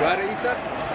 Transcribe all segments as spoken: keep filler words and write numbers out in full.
Right, Issa?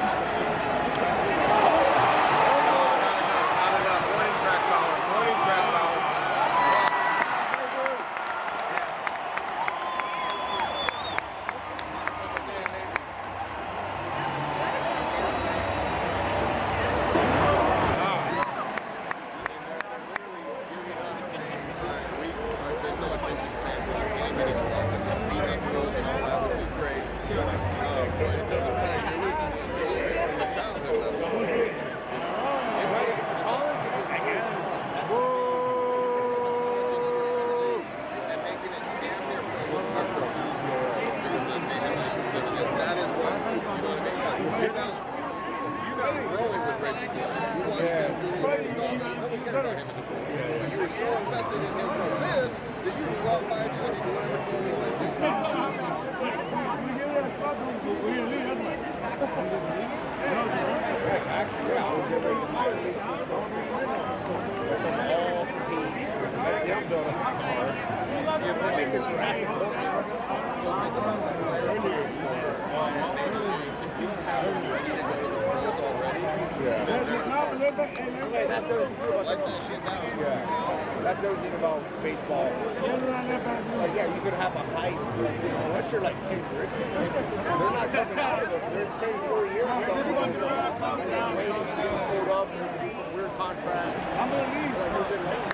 That's the other thing about baseball. Like, yeah, you could have a height, unless you're like Ken Griffey. They're not coming out of it. They're playing four years or something. And then waiting to get pulled up and they can do some weird contracts. I'm going to leave. Like, they've been late.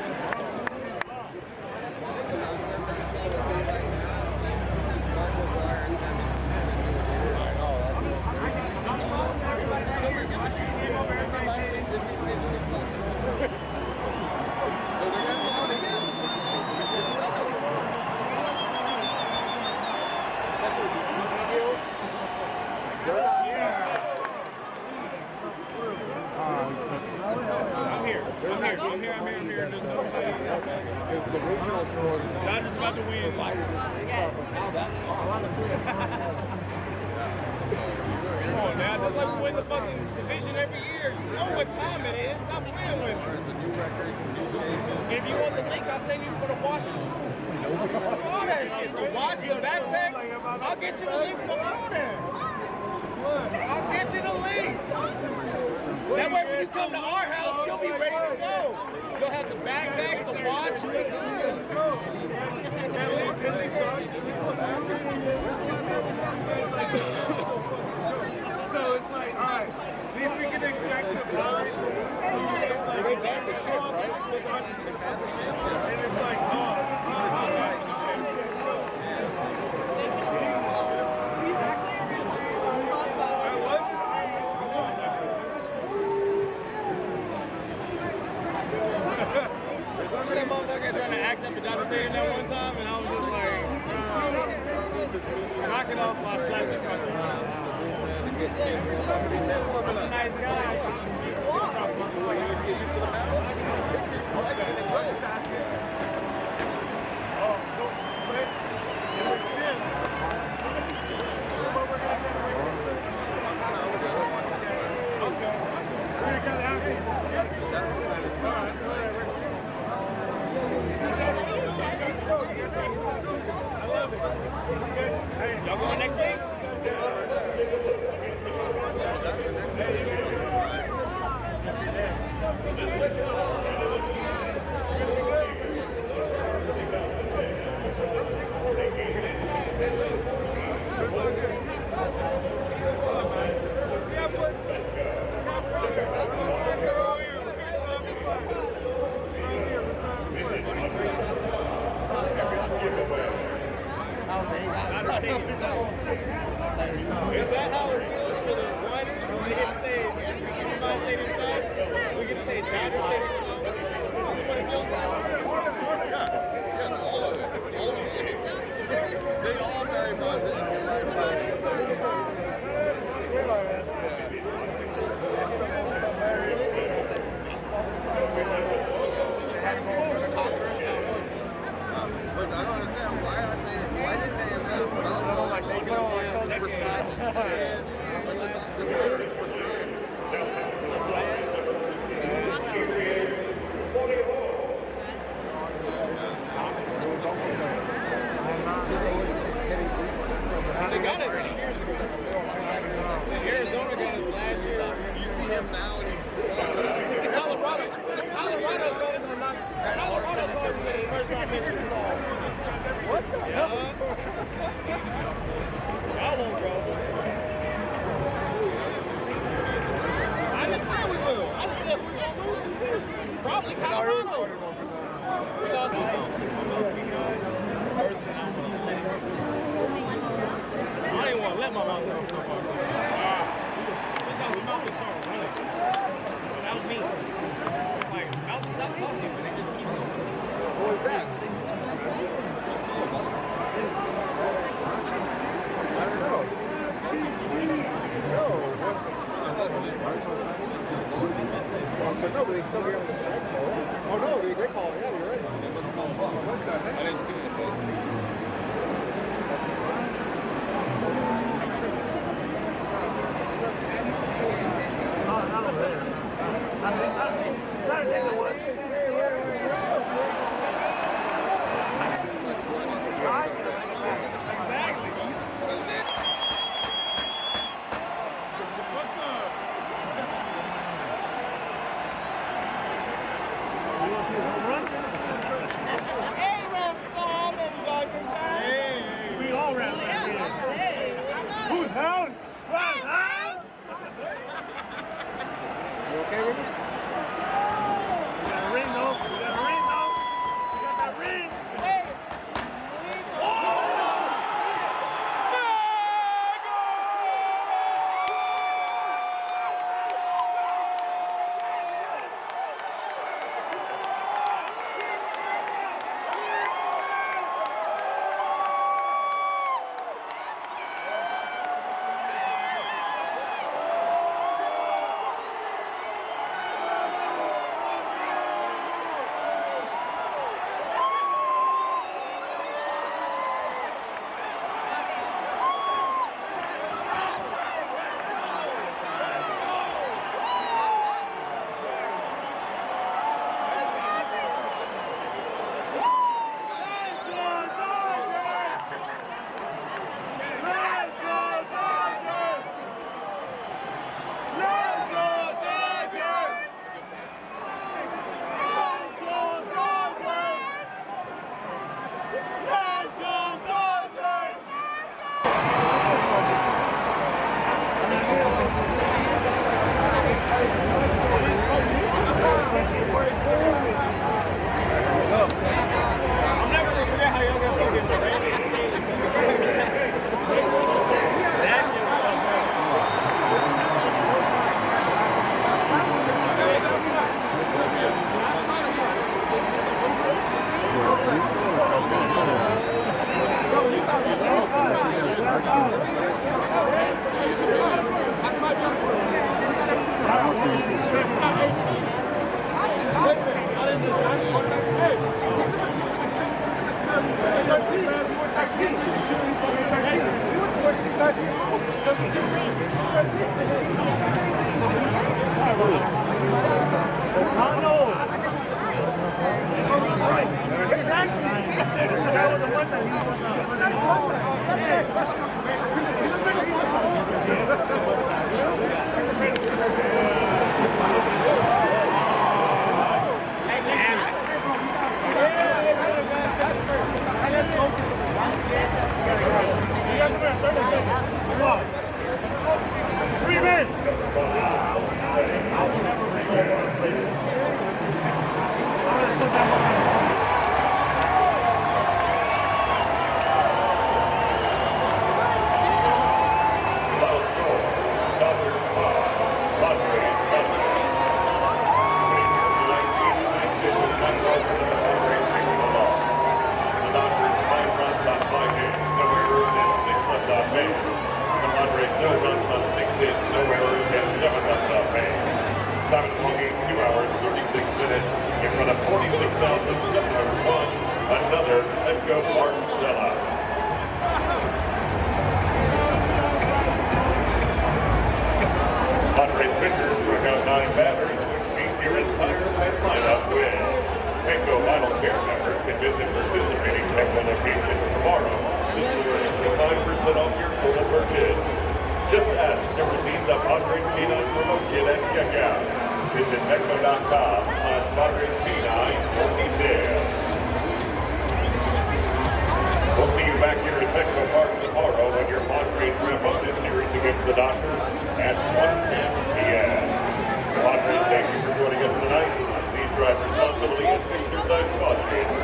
I'll get you the link from there. I'll get you the link. That way when you come to our house, you'll be ready to go. You'll have the backpack, the watch. So it's like, all right, at least we can expect the fine. They ban the shit, right? They ban the shit. And it's like, oh, Remember that motherfucker trying to act up and down the stadium that one time, and I was just like, uh, knock it off while I slapped the front. I'm a nice guy. Get used to the mound, pick his collection and go. Y'all going next week? Is that how it feels for the Riders? They get to stay in my stadium side. We get to stay in Dodger Stadium side. This is what it feels like. Yeah, yes, all of it. All of it. They all very much in right by. But I don't understand why aren't they? Why didn't they invest in basketball like they can invest in respect? This player is respect. It was almost like they got it two years ago. him now, and he's squatting. Colorado. Colorado's going to knock. Colorado's going to win his first round this year. What the hell? Y'all won't, bro. I just said we will. I just said we were going to lose some too. Probably Colorado. We lost. I didn't want to let my mom know so far. Sometimes we mouth is sorry, really. That was me. Like, I'll stop talking, but they just keep going. What was that? I don't know. No. But no, but they still hear on the side call. Oh no, they, they call it. Yeah, you're right. What's that? I didn't see it. Who's held? Who's held? You okay with it? You got a ring, though. You got a ring, though. You got that ring. Hey. Just ask Everything the Padres Canine promotion at checkout. Visit Petco dot com slash Padres Canine for details. We'll see you back here at Petco Park tomorrow when your Padres wrap up this series against the Dodgers at one ten p m Padres, thank you for joining us tonight. Please drive responsibly and exercise caution.